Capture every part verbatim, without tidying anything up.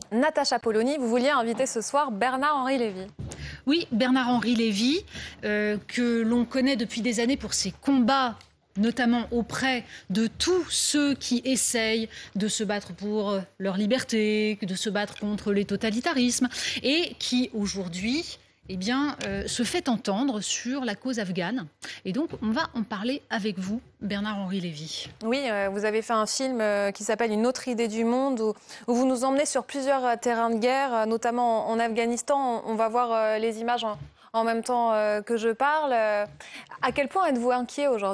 Natacha Polony, vous vouliez inviter ce soir Bernard-Henri Lévy. Oui, Bernard-Henri Lévy, euh, que l'on connaît depuis des années pour ses combats, notamment auprès de tous ceux qui essayent de se battre pour leur liberté, de se battre contre les totalitarismes, et qui aujourd'hui eh bien, euh, se fait entendre sur la cause afghane. Et donc, on va en parler avec vous, Bernard-Henri Lévy. Oui, euh, vous avez fait un film euh, qui s'appelle Une autre idée du monde, où, où vous nous emmenez sur plusieurs euh, terrains de guerre, euh, notamment en, en Afghanistan. On, on va voir euh, les images en, en même temps euh, que je parle. Euh, à quel point êtes-vous inquiet aujourd'hui ?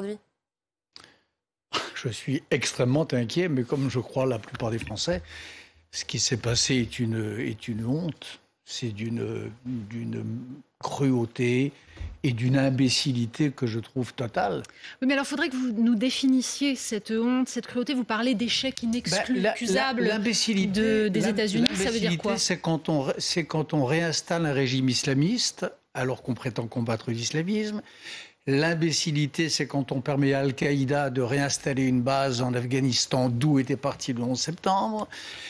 Je suis extrêmement inquiet, mais comme je crois la plupart des Français, ce qui s'est passé est une, est une honte. C'est d'une, d'une cruauté et d'une imbécilité que je trouve totale. Oui, mais alors il faudrait que vous nous définissiez cette honte, cette cruauté. Vous parlez d'échec inexcusable ben, de, des États-Unis. Ça veut dire quoi ? c'est quand, on, c'est quand on réinstalle un régime islamiste, alors qu'on prétend combattre l'islamisme. L'imbécilité, c'est quand on permet à Al-Qaïda de réinstaller une base en Afghanistan, d'où était parti le onze septembre.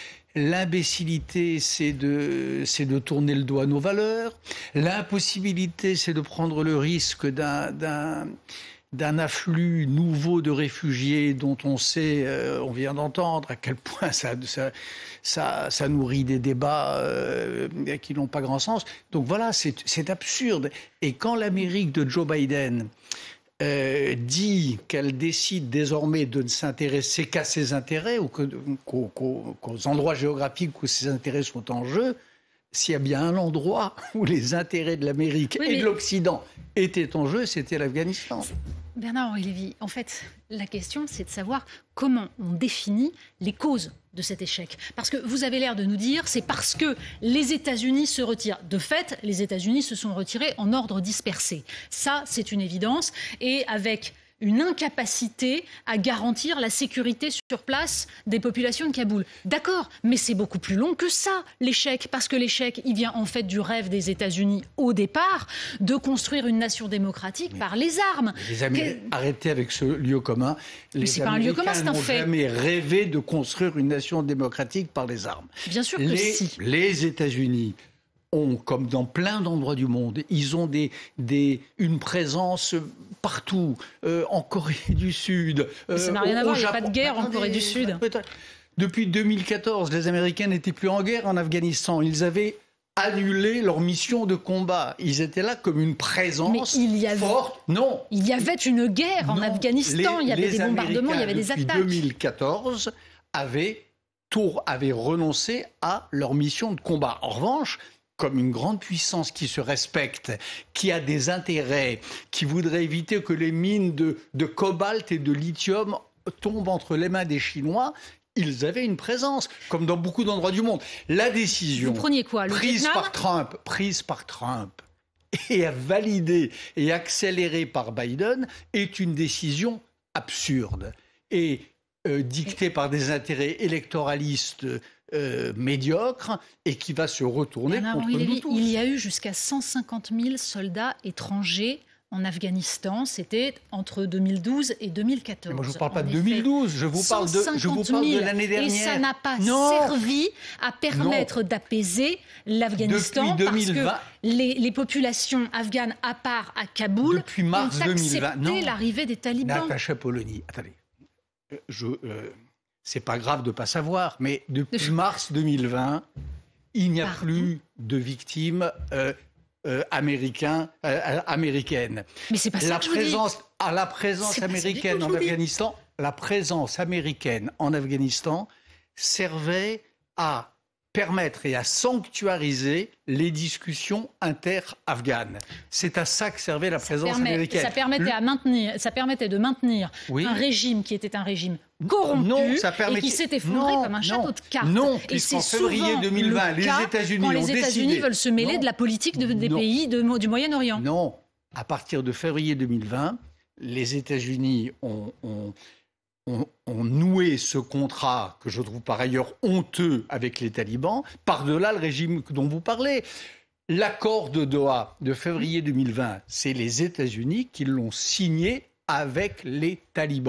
L'imbécilité, c'est de, c'est de tourner le dos à nos valeurs. L'impossibilité, c'est de prendre le risque d'un, d'un, d'un afflux nouveau de réfugiés dont on sait, euh, on vient d'entendre à quel point ça, ça, ça, ça nourrit des débats euh, qui n'ont pas grand sens. Donc voilà, c'est, c'est absurde. Et quand l'Amérique de Joe Biden Euh, dit qu'elle décide désormais de ne s'intéresser qu'à ses intérêts ou que, qu'aux, qu'aux, qu'aux endroits géographiques où ses intérêts sont en jeu, s'il y a bien un endroit où les intérêts de l'Amérique oui, et mais... de l'Occident étaient en jeu, c'était l'Afghanistan. Bernard-Henri Lévy, en fait, la question, c'est de savoir comment on définit les causes de cet échec. Parce que vous avez l'air de nous dire, c'est parce que les États-Unis se retirent. De fait, les États-Unis se sont retirés en ordre dispersé. Ça, c'est une évidence. Et avec une incapacité à garantir la sécurité sur place des populations de Kaboul. D'accord, mais c'est beaucoup plus long que ça, l'échec. Parce que l'échec, il vient en fait du rêve des États-Unis au départ de construire une nation démocratique mais par les armes. Les Américains, que... arrêtez avec ce lieu commun. Les mais c'est pas un lieu commun, c'est un fait. N'ont jamais rêvé de construire une nation démocratique par les armes. Bien sûr que les, si. Les États-Unis ont, comme dans plein d'endroits du monde, ils ont des, des, une présence partout, euh, en Corée du Sud. Euh, ça n'a rien au, à voir, il n'y a pas de guerre en Corée du Sud. Depuis deux mille quatorze, les Américains n'étaient plus en guerre en Afghanistan. Ils avaient annulé leur mission de combat. Ils étaient là comme une présence Mais il y avait, forte. Non. Il y avait une guerre en non. Afghanistan, les, il y avait des bombardements, il y avait des attaques. Depuis deux mille quatorze, avaient, tour, avaient renoncé à leur mission de combat. En revanche, comme une grande puissance qui se respecte, qui a des intérêts, qui voudrait éviter que les mines de, de cobalt et de lithium tombent entre les mains des Chinois, ils avaient une présence, comme dans beaucoup d'endroits du monde. La décision Vous preniez quoi, le prise Vietnam par Trump, prise par Trump et validée et accélérée par Biden est une décision absurde et euh, dictée par des intérêts électoralistes Euh, médiocre et qui va se retourner Bernard contre Henri nous Lévy, tous. Il y a eu jusqu'à cent cinquante mille soldats étrangers en Afghanistan. C'était entre deux mille douze et deux mille quatorze. Mais moi, je ne vous parle pas en de deux mille douze, je vous parle de, je vous parle de l'année dernière. Et ça n'a pas non. servi à permettre non. d'apaiser l'Afghanistan deux mille vingt, parce que les, les populations afghanes, à part à Kaboul, depuis mars ont deux mille vingt, accepté non. l'arrivée des talibans. Natacha Polony, attendez, je... Euh... C'est pas grave de ne pas savoir, mais depuis mars deux mille vingt, il n'y a Pardon. plus de victimes euh, euh, américains, euh, américaines. Mais c'est pas ça la que présence, je vous dis. À la présence américaine en Afghanistan, la présence américaine en Afghanistan servait à permettre et à sanctuariser les discussions inter-afghanes. C'est à ça que servait la présence ça permet, américaine. Ça permettait, à maintenir, ça permettait de maintenir oui. un régime qui était un régime corrompu non, ça permet... et qui s'est effondré non, comme un château non, de cartes. Non, et c'est en février deux mille vingt, le les cas États-Unis quand les ont États-Unis décidé... veulent se mêler non, de la politique de, des non, pays de, du Moyen-Orient. Non, à partir de février deux mille vingt, les États-Unis ont... ont On, on nouait ce contrat, que je trouve par ailleurs honteux avec les talibans, par-delà le régime dont vous parlez. L'accord de Doha de février deux mille vingt, c'est les États-Unis qui l'ont signé avec les talibans.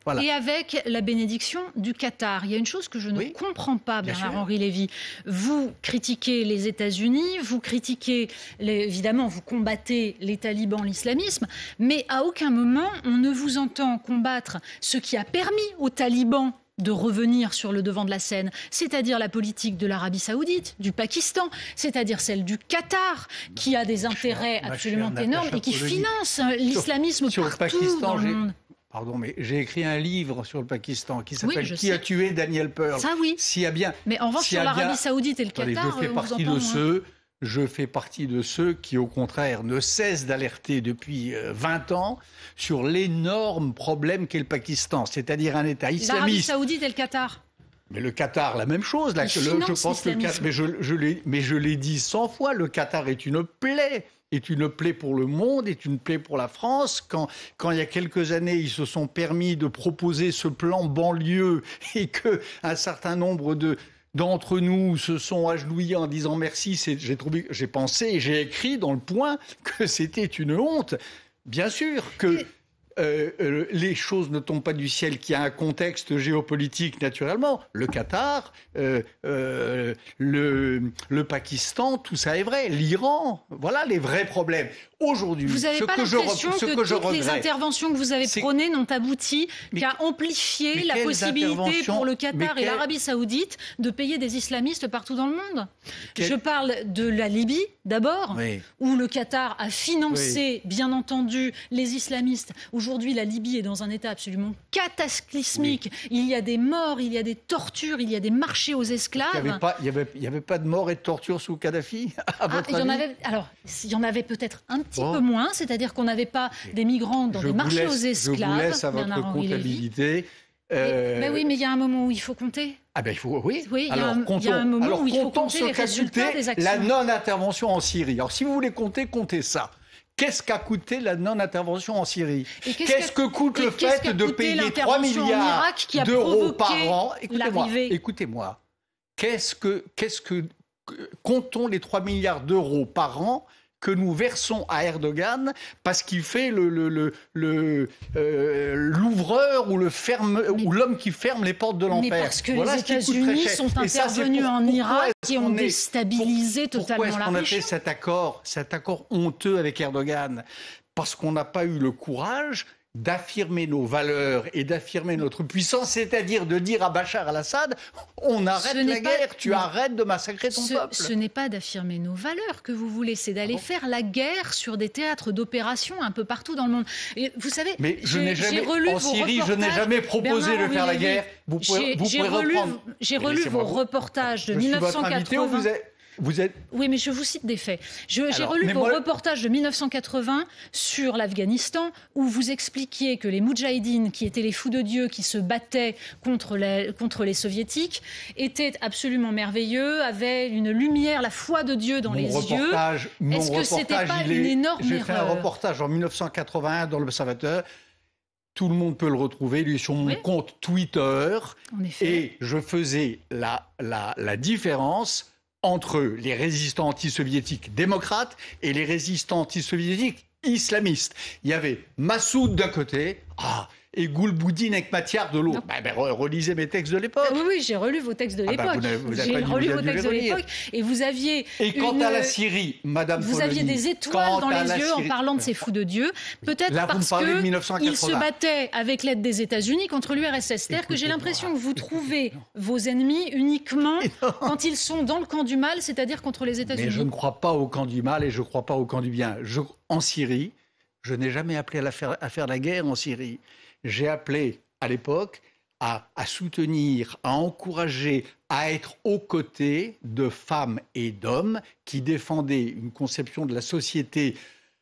Voilà. Et avec la bénédiction du Qatar. Il y a une chose que je ne oui, comprends pas, Bernard-Henri Lévy. Vous critiquez les États-Unis, vous critiquez, les, évidemment, vous combattez les talibans, l'islamisme, mais à aucun moment on ne vous entend combattre ce qui a permis aux talibans de revenir sur le devant de la scène, c'est-à-dire la politique de l'Arabie Saoudite, du Pakistan, c'est-à-dire celle du Qatar, qui a des intérêts chère, absolument chère énormes et qui finance l'islamisme sur, partout sur le Pakistan, dans le monde. Pardon, mais j'ai écrit un livre sur le Pakistan qui s'appelle oui, « Qui sais. a tué Daniel Pearl ?» Ça oui. S'il y a bien, mais en revanche, sur l'Arabie Saoudite et le Qatar, Attendez, je fais on partie vous entend de moins. ceux, je fais partie de ceux qui, au contraire, ne cessent d'alerter depuis vingt ans sur l'énorme problème qu'est le Pakistan, c'est-à-dire un État islamiste. L'Arabie Saoudite et le Qatar. Mais le Qatar, la même chose. Là, Il le, je finance pense que le Qatar, mais je, je l'ai, mais je l'ai dit cent fois, le Qatar est une plaie. est une plaie pour le monde, est une plaie pour la France. Quand, quand il y a quelques années, ils se sont permis de proposer ce plan banlieue et qu'un certain nombre de, d'entre nous se sont agenouillés en disant merci, c'est, j'ai, trouvé, j'ai pensé et j'ai écrit dans le Point que c'était une honte. Bien sûr que... Euh, euh, les choses ne tombent pas du ciel, qu'il y a un contexte géopolitique naturellement. Le Qatar, euh, euh, le, le Pakistan, tout ça est vrai. L'Iran, voilà les vrais problèmes. Aujourd'hui, vous n'avez pas l'impression que, que, que toutes regrette, les interventions que vous avez prônées n'ont abouti qu'à amplifier la possibilité pour le Qatar et quelle... l'Arabie Saoudite de payer des islamistes partout dans le monde. Quelle... Je parle de la Libye d'abord, oui. où le Qatar a financé, oui. bien entendu, les islamistes. Aujourd'hui, la Libye est dans un état absolument cataclysmique. Oui. Il y a des morts, il y a des tortures, il y a des marchés aux esclaves. Il n'y avait pas, il y avait, il y avait pas de morts et de tortures sous Kadhafi, à votre ah, il y en avis avait, alors, il y en avait peut-être un petit bon. peu moins, c'est-à-dire qu'on n'avait pas des migrants dans je des marchés laisse, aux esclaves. Je vous laisse à votre comptabilité. Euh... Mais, mais oui, mais il y a un moment où il faut compter. Ah ben il faut, oui. Oui, alors, il y, comptons, y a un moment alors, où il faut compter les résultats des actions. La non-intervention en Syrie. Alors si vous voulez compter, comptez ça. Qu'est-ce qu'a coûté la non-intervention en Syrie? Qu'est-ce, qu'est-ce que coûte le fait de payer trois milliards d'euros par an? Écoutez-moi, écoutez-moi. Qu'est-ce que, qu'est-ce que, comptons les trois milliards d'euros par an que nous versons à Erdogan parce qu'il fait le, le, le, le, euh, l'ouvreur ou, le ferme, mais, ou l'homme qui ferme les portes de l'enfer. Mais parce que voilà les États-Unis sont intervenus ça, pour, en Irak et ont déstabilisé pour, totalement la région. Pourquoi est-ce qu'on a fait cet accord, cet accord honteux avec Erdogan? Parce qu'on n'a pas eu le courage d'affirmer nos valeurs et d'affirmer notre puissance, c'est-à-dire de dire à Bachar al-Assad, on arrête la pas... guerre, tu non. arrêtes de massacrer ton ce, peuple. Ce n'est pas d'affirmer nos valeurs que vous voulez, c'est d'aller ah bon faire la guerre sur des théâtres d'opération un peu partout dans le monde. Et vous savez, mais je j'ai, n'ai jamais, j'ai relu en Syrie, je n'ai jamais proposé Bernard de faire Lévy, la guerre. Vous pouvez, j'ai, vous j'ai pouvez relu, reprendre. J'ai relu vos vous. reportages de je mille neuf cent quatre-vingts. Suis votre invité, vous êtes... Vous êtes... Oui, mais je vous cite des faits. Je, Alors, j'ai relu vos moi... reportages de mille neuf cent quatre-vingts sur l'Afghanistan, où vous expliquiez que les Moudjahidines, qui étaient les fous de Dieu, qui se battaient contre les, contre les Soviétiques, étaient absolument merveilleux, avaient une lumière, la foi de Dieu dans mon les reportage, yeux. Mon Est-ce que c'était pas est... une énorme j'ai erreur? J'ai fait un reportage en mille neuf cent quatre-vingt-un dans l'Observateur. Tout le monde peut le retrouver, lui, sur mon oui. compte Twitter. En effet. Et je faisais la, la, la différence entre les résistants anti-soviétiques démocrates et les résistants anti-soviétiques islamistes. Il y avait Massoud d'un côté, ah, et Gulbuddin Hekmatyar de l'autre. Bah, bah, relisez mes textes de l'époque. Oui, oui, j'ai relu vos textes de l'époque. Ah, bah, vous j'ai relu vos textes de l'époque. Et vous aviez. Et quant une... à la Syrie, Madame Vous Polony, aviez des étoiles dans les yeux Syrie... en parlant de ces fous de Dieu. Peut-être Là, parce qu'ils se battaient avec l'aide des États-Unis contre l'U R S S. C'est-à-dire que j'ai l'impression que vous trouvez vos ennemis uniquement quand ils sont dans le camp du mal, c'est-à-dire contre les États-Unis. Mais je ne crois pas au camp du mal et je ne crois pas au camp du bien. Je... En Syrie, je n'ai jamais appelé à, la faire... à faire la guerre en Syrie. J'ai appelé à l'époque, à, à soutenir, à encourager, à être aux côtés de femmes et d'hommes qui défendaient une conception de la société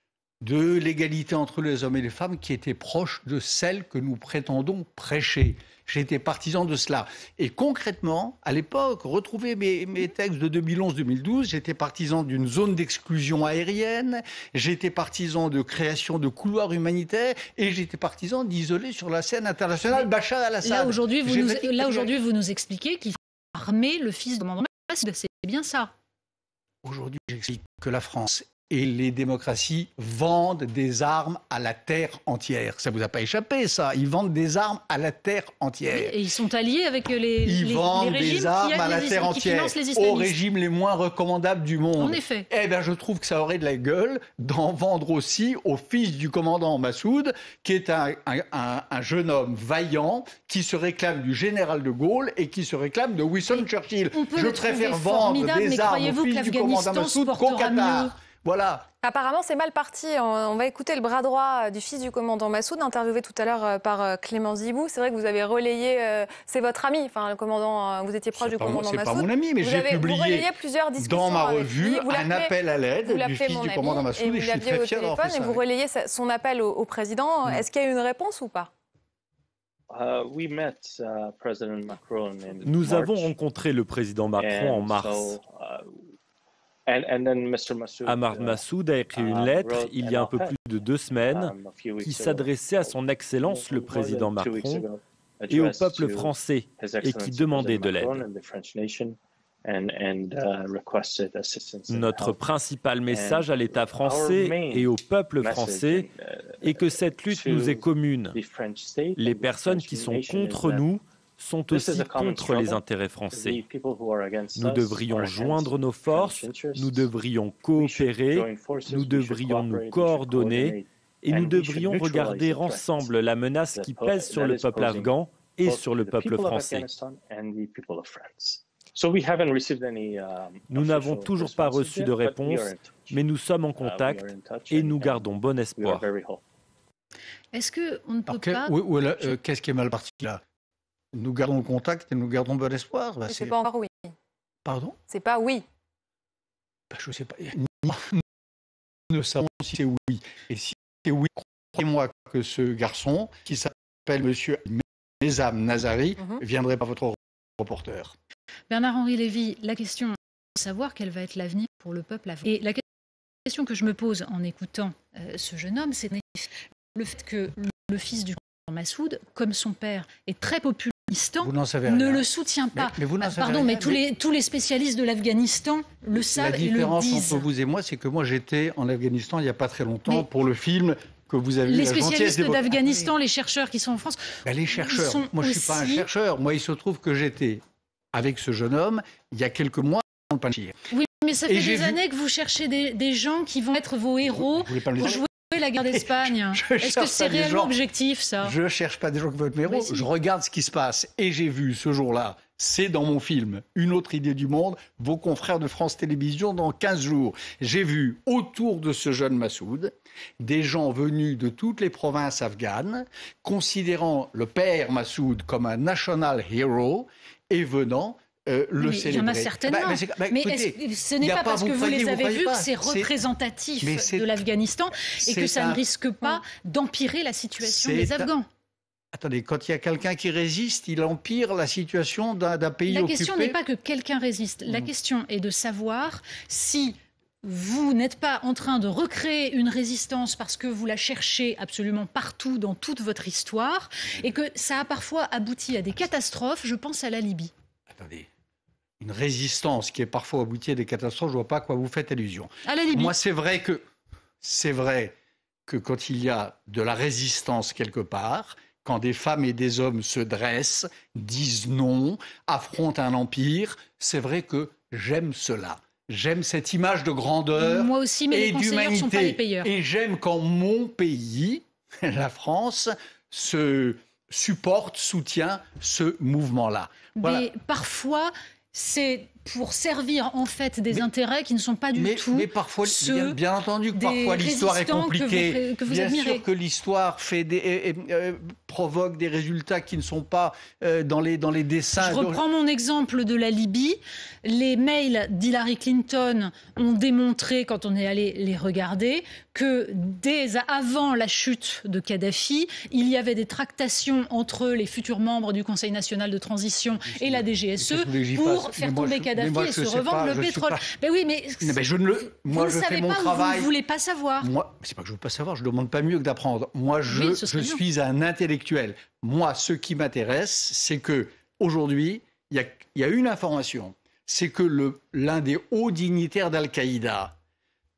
de l'égalité entre les hommes et les femmes qui était proche de celle que nous prétendons prêcher. J'étais partisan de cela. Et concrètement, à l'époque, retrouvez mes, mes textes de deux mille onze deux mille douze, j'étais partisan d'une zone d'exclusion aérienne, j'étais partisan de création de couloirs humanitaires et j'étais partisan d'isoler sur la scène internationale Bachar al-Assad. Là, aujourd'hui, vous, nous, là, aujourd'hui, vous nous expliquez qu'il faut armer le fils de Mohamed. C'est bien ça. Aujourd'hui, j'explique que la France Et les démocraties vendent des armes à la terre entière. Ça ne vous a pas échappé, ça. Ils vendent des armes à la terre entière. Oui, et ils sont alliés avec les, ils les, vendent les régimes des armes qui à la les, terre entière, aux régimes les moins recommandables du monde. En effet. Eh bien, je trouve que ça aurait de la gueule d'en vendre aussi au fils du commandant Massoud, qui est un, un, un, un jeune homme vaillant, qui se réclame du général de Gaulle et qui se réclame de Winston et Churchill. Je préfère vendre des armes au fils du commandant Massoud qu'au Qatar. Mieux. Voilà. Apparemment, c'est mal parti. On va écouter le bras droit du fils du commandant Massoud, interviewé tout à l'heure par Clément Zibou. C'est vrai que vous avez relayé, c'est votre ami, enfin le commandant, vous étiez proche du commandant Massoud. C'est pas mon ami, mais j'ai publié plusieurs dans ma revue un appel à l'aide du fils du commandant Massoud. Et vous l'aviez au téléphone et vous relayez son appel au, au président. Est-ce qu'il y a eu une réponse ou pas? Uh, we met, uh, President Macron in Nous March, avons rencontré le président Macron en mars. So, uh, and, and then Mister Massoud, Ahmad Massoud a écrit une lettre il y a un peu plus de deux semaines qui s'adressait à son Excellence le président Macron et au peuple français et qui demandait de l'aide. Notre principal message à l'État français et au peuple français est que cette lutte nous est commune. Les personnes qui sont contre nous sont aussi contre les intérêts français. Nous devrions joindre nos forces, nous devrions coopérer, nous devrions nous coordonner et nous devrions regarder ensemble la menace qui pèse sur le peuple afghan et sur le peuple français. Nous n'avons toujours pas reçu de réponse, mais nous sommes en contact et nous gardons bon espoir. Est-ce qu'on ne peut okay. pas... Oui, oui, euh, qu'est-ce qui est mal parti là? Nous gardons le contact et nous gardons bon espoir. Bah, c'est pas encore oui. Pardon? C'est pas oui. Bah, je ne sais pas. Nous ne savons si c'est oui. Et si c'est oui, croyez-moi que ce garçon, qui s'appelle Monsieur Mesam Nazari, mm-hmm. viendrait par votre reporter. Bernard-Henri Lévy, la question est de savoir quel va être l'avenir pour le peuple afghan. Et la question que je me pose en écoutant euh, ce jeune homme, c'est le fait que le fils du commandant Massoud, comme son père, est très populaire. Ne le soutient pas. Mais, mais vous n'en savez Pardon, rien. mais tous les, tous les spécialistes de l'Afghanistan le savent et le disent. La différence entre vous et moi, c'est que moi j'étais en Afghanistan il n'y a pas très longtemps mais pour le film que vous avez vu. Les spécialistes d'Afghanistan, les chercheurs qui sont en France. Ben, les chercheurs. Moi je ne suis pas un chercheur. Moi il se trouve que j'étais avec ce jeune homme il y a quelques mois dans le Panjshir. Oui, mais ça fait des vu... années que vous cherchez des, des gens qui vont être vos héros vous, vous pour jouer la guerre d'Espagne. Est-ce que c'est réellement gens. objectif, ça? Je ne cherche pas des gens qui vont être mes héros. Si. Je regarde ce qui se passe. Et j'ai vu ce jour-là, c'est dans mon film, Une autre idée du monde, vos confrères de France Télévisions dans quinze jours. J'ai vu autour de ce jeune Massoud des gens venus de toutes les provinces afghanes, considérant le père Massoud comme un national hero et venant Euh, le mais il y en a certainement. Bah, mais bah, mais écoutez, ce n'est pas parce que vous les avez vus que c'est représentatif de l'Afghanistan et que ça un... ne risque pas d'empirer la situation des Afghans. Un... Attendez, quand il y a quelqu'un qui résiste, il empire la situation d'un, d'un pays occupé. La question n'est pas que quelqu'un résiste. La mmh. question est de savoir si vous n'êtes pas en train de recréer une résistance parce que vous la cherchez absolument partout dans toute votre histoire et que ça a parfois abouti à des catastrophes. Je pense à la Libye. Attendez. Une résistance qui est parfois aboutie à des catastrophes, je ne vois pas à quoi vous faites allusion. À la Libye. Moi, c'est vrai que c'est vrai que quand il y a de la résistance quelque part, quand des femmes et des hommes se dressent, disent non, affrontent un empire, c'est vrai que j'aime cela. J'aime cette image de grandeur. Moi aussi, mais et les conseillers ne sont pas les payeurs. Et j'aime quand mon pays, la France, se supporte, soutient ce mouvement-là. Voilà. Mais parfois, c'est pour servir en fait des mais, intérêts qui ne sont pas du mais, tout mais parfois, ceux bien, bien entendu que parfois l'histoire est compliquée. Que vous, que vous bien admirez. sûr que l'histoire fait des, euh, euh, provoque des résultats qui ne sont pas euh, dans, les, dans les dessins. Je reprends mon exemple de la Libye. Les mails d'Hillary Clinton ont démontré, quand on est allé les regarder, que dès avant la chute de Kadhafi, il y avait des tractations entre les futurs membres du Conseil national de transition et la D G S E pour faire tomber Kadhafi et se revendre pas, le pétrole. Mais oui, mais, mais je ne le, moi, vous je ne savez fais mon pas travail. Vous ne voulez pas savoir. Moi, c'est pas que je ne veux pas savoir. Je ne demande pas mieux que d'apprendre. Moi, je, oui, je suis un intellectuel. Moi, ce qui m'intéresse, c'est que aujourd'hui, il y, y a une information. C'est que le, l'un des hauts dignitaires d'Al-Qaïda,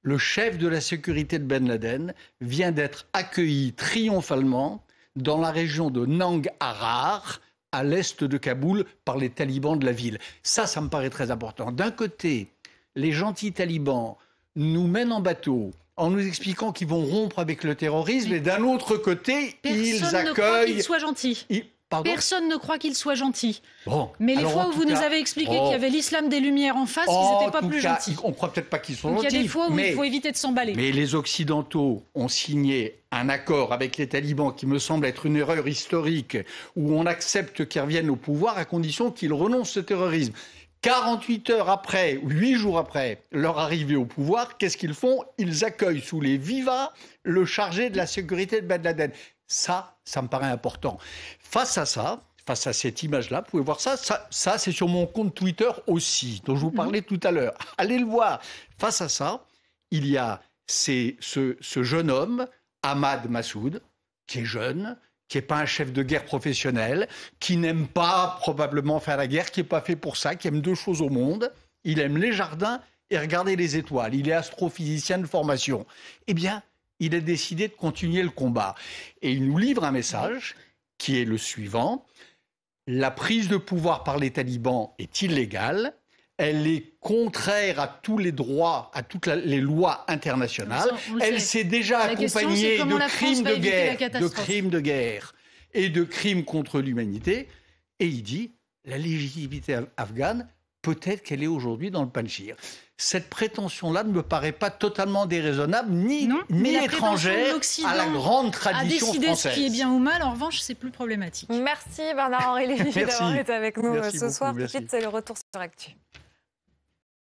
le chef de la sécurité de Ben Laden vient d'être accueilli triomphalement dans la région de Nangarhar, à l'est de Kaboul, par les talibans de la ville. Ça, ça me paraît très important. D'un côté, les gentils talibans nous mènent en bateau en nous expliquant qu'ils vont rompre avec le terrorisme, et d'un autre côté, ils accueillent... Personne ne croit qu'ils soient gentils. Ils... Personne ne croit qu'il soit gentil. Bon, mais les fois où vous cas, nous avez expliqué oh, qu'il y avait l'islam des Lumières en face, oh, ils n'étaient pas plus cas, gentils. On ne croit peut-être pas qu'ils sont Donc gentils. Il y a des fois où mais, il faut éviter de s'emballer. Mais les Occidentaux ont signé un accord avec les talibans qui me semble être une erreur historique, où on accepte qu'ils reviennent au pouvoir à condition qu'ils renoncent au terrorisme. quarante-huit heures après, ou huit jours après leur arrivée au pouvoir, qu'est-ce qu'ils font? Ils accueillent sous les vivas le chargé de la sécurité de Ben Laden. Ça, ça me paraît important. Face à ça, face à cette image-là, vous pouvez voir ça, ça, ça c'est sur mon compte Twitter aussi, dont je vous parlais tout à l'heure. Allez le voir. Face à ça, il y a ces, ce, ce jeune homme, Ahmad Massoud, qui est jeune, qui n'est pas un chef de guerre professionnel, qui n'aime pas probablement faire la guerre, qui n'est pas fait pour ça, qui aime deux choses au monde. Il aime les jardins et regarder les étoiles. Il est astrophysicien de formation. Eh bien, il a décidé de continuer le combat. Et il nous livre un message qui est le suivant. La prise de pouvoir par les talibans est illégale. Elle est contraire à tous les droits, à toutes la, les lois internationales. Elle s'est déjà accompagnée de crimes de guerre, de crimes de guerre et de crimes contre l'humanité. Et il dit, la légitimité afghane, peut-être qu'elle est aujourd'hui dans le Panjshir. Cette prétention-là ne me paraît pas totalement déraisonnable, ni, non, ni étrangère à la grande tradition française. À décider française. ce qui est bien ou mal, en revanche, c'est plus problématique. Merci Bernard-Henri Lévy d'avoir été avec nous Merci ce beaucoup, soir. merci. Tout de suite, c'est le retour sur Actu.